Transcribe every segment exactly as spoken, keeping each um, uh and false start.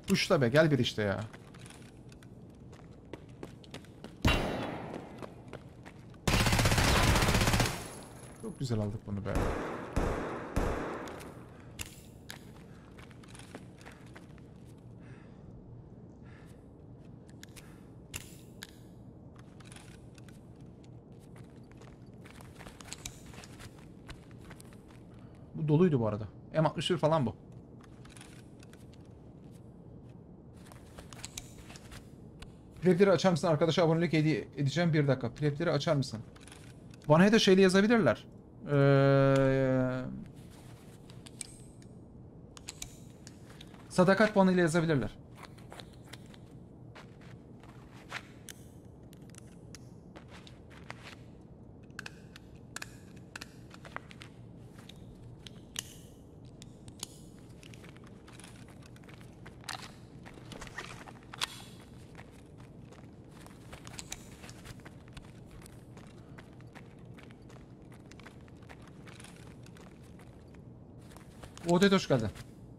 Kuşla be, gel bir işte ya. Çok güzel aldık bunu be. Bu doluydu bu arada. M altmış bir falan bu. Prepleri açar mısın? Arkadaşa abonelik hediye edeceğim, bir dakika. Prepleri açar mısın? Bana da şeyle yazabilirler. Ee, sadakat puanıyla yazabilirler. Odet hoş geldin.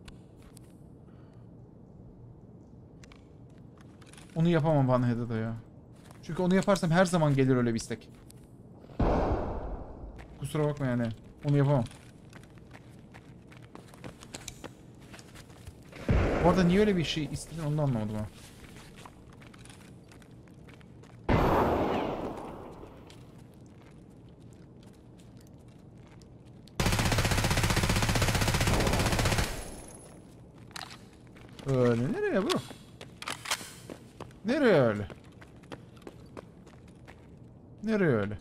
Onu yapamam bana da ya. Çünkü onu yaparsam her zaman gelir öyle bir istek. Kusura bakma yani. Onu yapamam. Bu arada niye öyle bir şey istedin onu da anlamadım ha. Öyle nereye bu? Nereye öyle? Nereye öyle?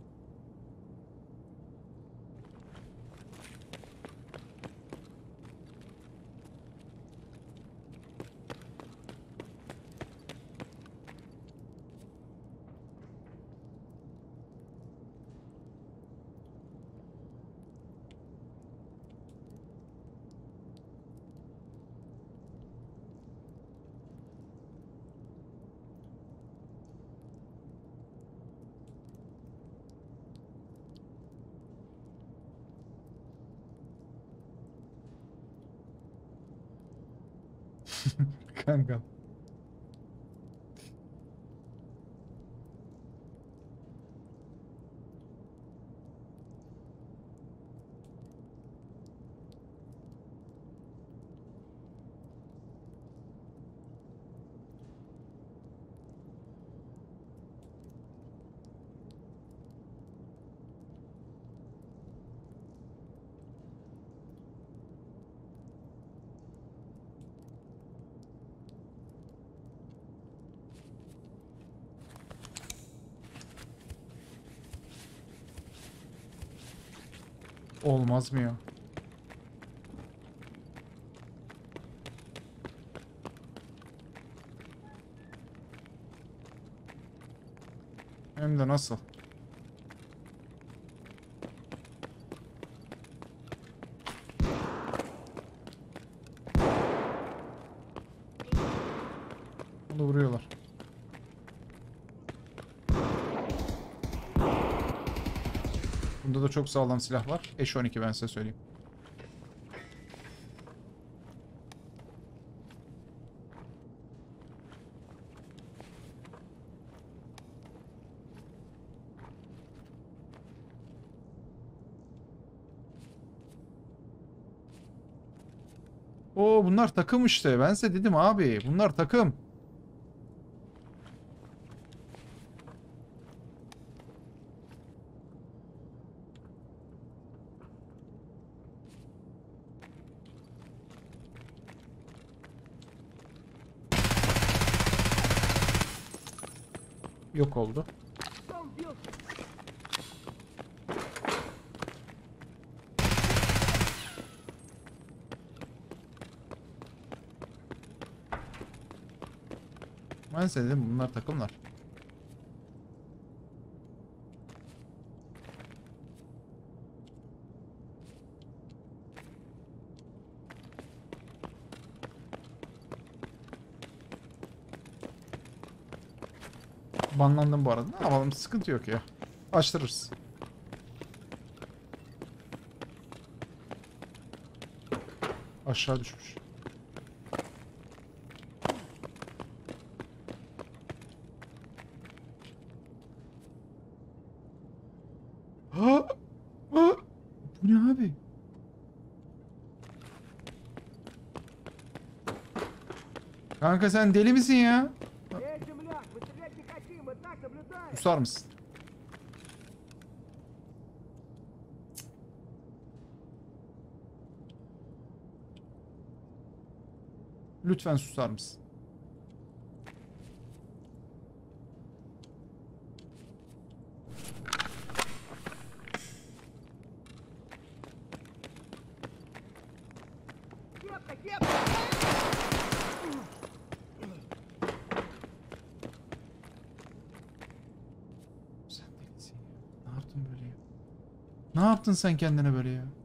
Kanka. Olmaz mı ya? Hem de nasıl? Onu vuruyorlar. Bunda da çok sağlam silah var. Eş on iki ben size söyleyeyim. Oo bunlar takım işte. Ben size dedim abi. Bunlar takım. Yok oldu. Ben size dedim bunlar takımlar. Banlandım bu arada. Ne yapalım, sıkıntı yok ya. Açtırırız. Aşağı düşmüş. Ha? Ha? Bu ne abi? Kanka sen deli misin ya? Эй, земляк, мы стрелять не хотим, мы так наблюдаем. Susar mısın? Lütfen susar mısın? Кепка, кепка! Sen delisin ya. Ne yaptın böyle ya? Ne yaptın sen kendine böyle ya?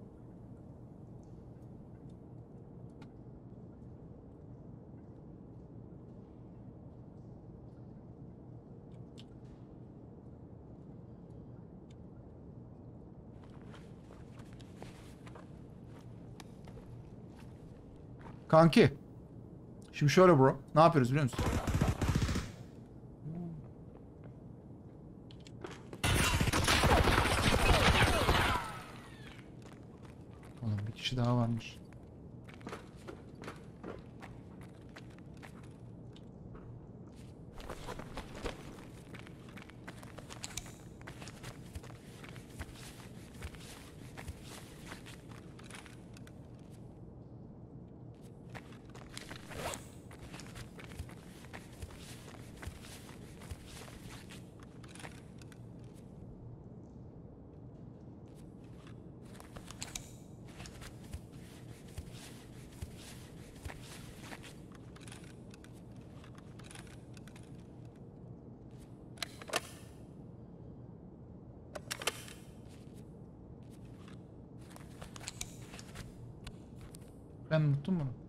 Kanki. Şimdi şöyle bro. Ne yapıyoruz biliyor musun? Oğlum bir kişi daha varmış. Ben unuttum bunu.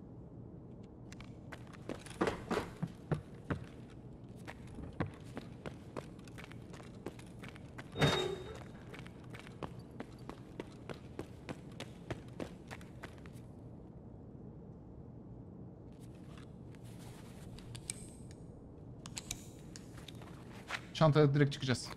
Çantaya direkt çıkacağız.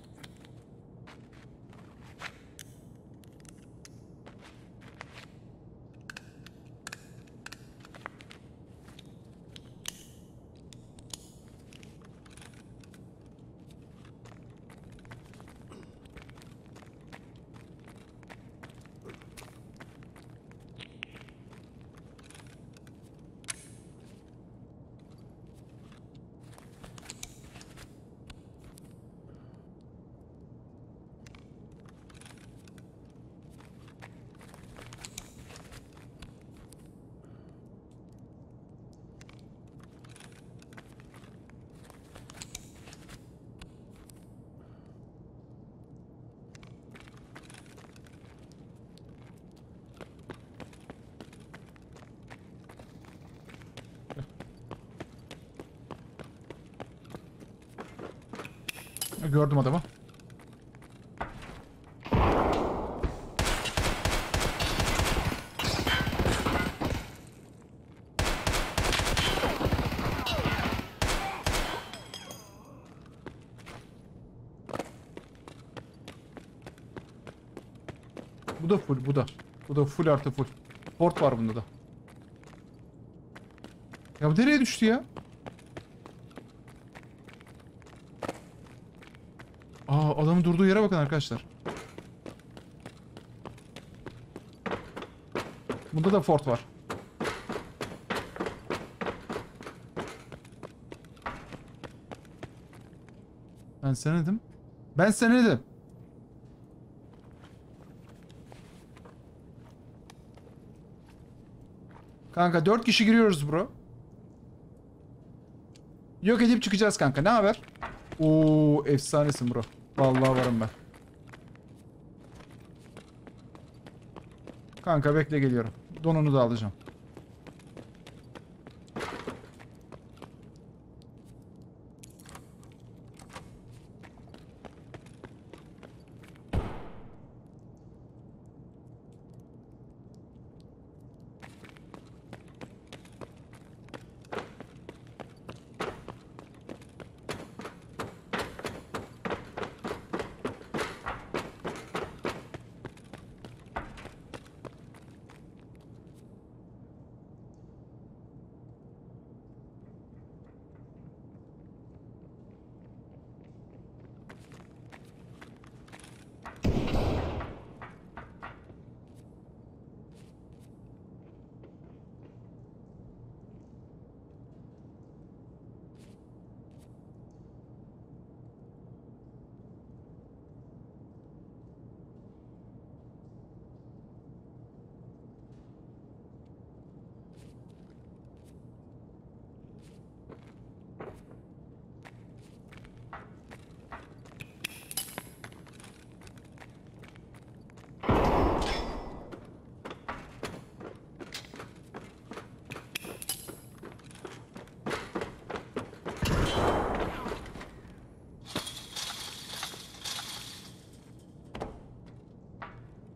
Gördüm adamı. Bu da full, bu da. Bu da full artı full. Port var bunda da. Ya bu nereye düştü ya? Aa, adamın durduğu yere bakın arkadaşlar. Bunda da fort var. Ben sana dedim. Ben sana dedim. Kanka dört kişi giriyoruz bro. Yok edip çıkacağız kanka. Ne haber? Oo, efsanesin bro. Vallahi varım ben. Kanka bekle geliyorum. Donunu da alacağım.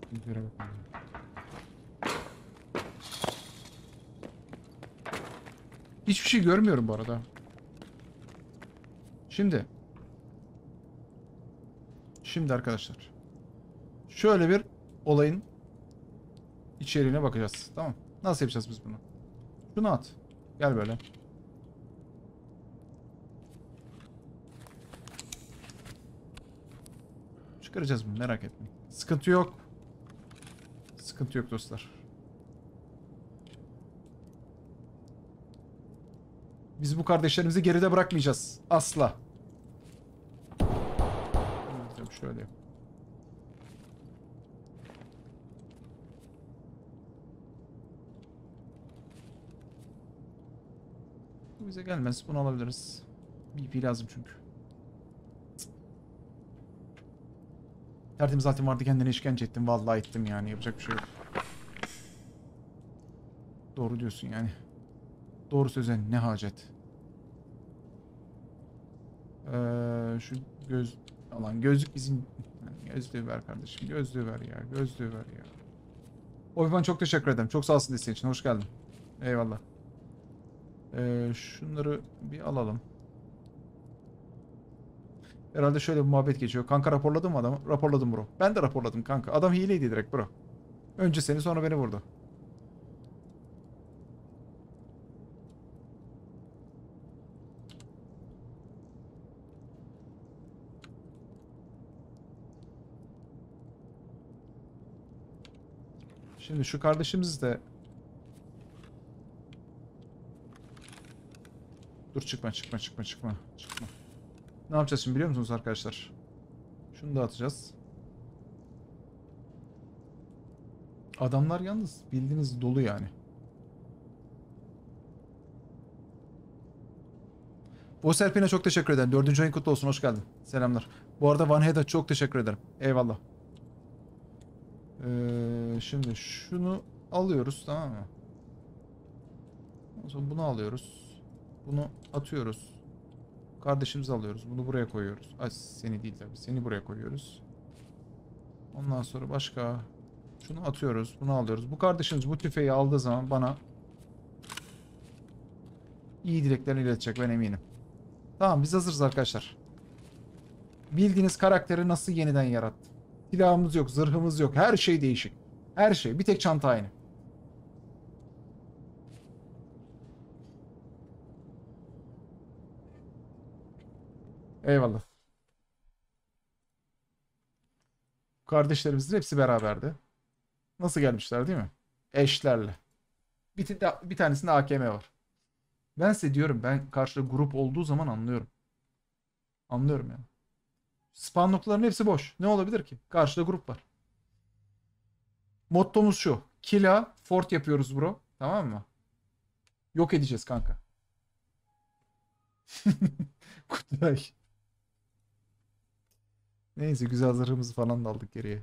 Bizlere bakalım. Hiçbir şey görmüyorum bu arada. Şimdi. Şimdi arkadaşlar. Şöyle bir olayın içeriğine bakacağız. Tamam. Nasıl yapacağız biz bunu? Şunu at. Gel böyle. Çıkaracağız bunu, merak etmeyin. Sıkıntı yok. Sıkıntı yok dostlar. Biz bu kardeşlerimizi geride bırakmayacağız. Asla. Şöyle. Bu bize gelmez. Bunu alabiliriz. B P lazım çünkü. Tertemiz zaten vardı, kendine işkence ettim. Vallahi ettim yani. Yapacak bir şey yok. Doğru diyorsun yani. Doğru söze ne hacet. Ee, şu göz... Alan gözlük bizim... Gözlüğü ver kardeşim. Gözlüğü ver ya. Gözlüğü ver ya. Oyvan çok teşekkür ederim. Çok sağ olsun desteğin için. Hoş geldin. Eyvallah. Ee, şunları bir alalım. Herhalde şöyle bir muhabbet geçiyor. Kanka raporladın mı adamı? Raporladım bro. Ben de raporladım kanka. Adam hileydi direkt bro. Önce seni sonra beni vurdu. Şimdi şu kardeşimiz de... Dur çıkma çıkma çıkma çıkma. Çıkma. Ne yapacağız şimdi biliyor musunuz arkadaşlar? Şunu da atacağız. Adamlar yalnız bildiğiniz dolu yani. O Serpin'e çok teşekkür ederim. Dördüncü ayın kutlu olsun. Hoş geldin. Selamlar. Bu arada Van Head'a çok teşekkür ederim. Eyvallah. Ee, şimdi şunu alıyoruz, tamam mı? Ondan sonra bunu alıyoruz. Bunu atıyoruz. Kardeşimizi alıyoruz. Bunu buraya koyuyoruz. Ay seni değil tabii. Seni buraya koyuyoruz. Ondan sonra başka... Şunu atıyoruz. Bunu alıyoruz. Bu kardeşimiz bu tüfeği aldığı zaman bana iyi dileklerini iletecek, ben eminim. Tamam, biz hazırız arkadaşlar. Bildiğiniz karakteri nasıl yeniden yarattım. Silahımız yok, zırhımız yok. Her şey değişik. Her şey. Bir tek çanta aynı. Eyvallah. Kardeşlerimizin hepsi beraberdi. Nasıl gelmişler değil mi? Eşlerle. Bir, bir tanesinde A K M var. Ben size diyorum, ben karşıda grup olduğu zaman anlıyorum. Anlıyorum yani. Spawn noktaların hepsi boş. Ne olabilir ki? Karşıda grup var. Mottomuz şu. Killa fort yapıyoruz bro. Tamam mı? Yok edeceğiz kanka. Kutay. Neyse, güzel zırhımızı falan da aldık geriye.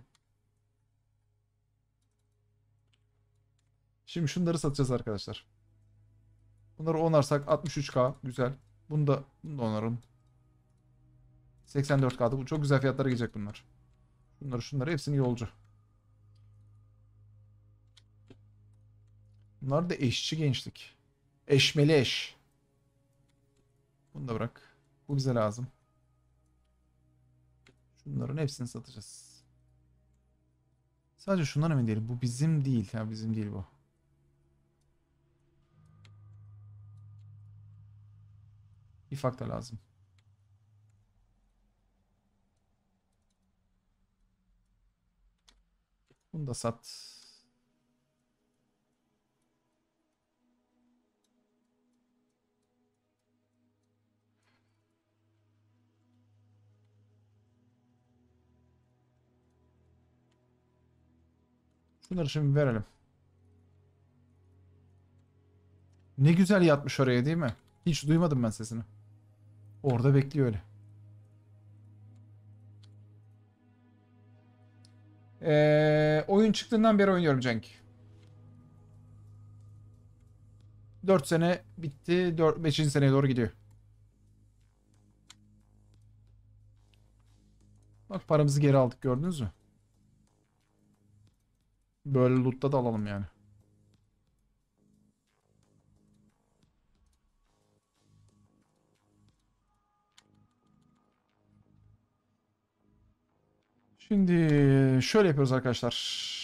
Şimdi şunları satacağız arkadaşlar. Bunları onarsak altmış üç K. Güzel. Bunu da, bunu da onarın. seksen dört K'da. Bu çok güzel fiyatlara gelecek bunlar. Bunları şunları hepsini yolcu. Bunlar da eşçi gençlik. Eşmeli eş. Bunu da bırak. Bu bize lazım. Şunların hepsini satacağız. Sadece şundan emin değilim. Bu bizim değil. Ya bizim değil bu. İfak da lazım. Bunu da sat. Şunları şimdi verelim. Ne güzel yatmış oraya değil mi? Hiç duymadım ben sesini. Orada bekliyor öyle. Ee, oyun çıktığından beri oynuyorum Cenk. dört sene bitti. beşinci seneye doğru gidiyor. Bak, paramızı geri aldık, gördünüz mü? Böyle loot'ta da alalım yani. Şimdi şöyle yapıyoruz arkadaşlar.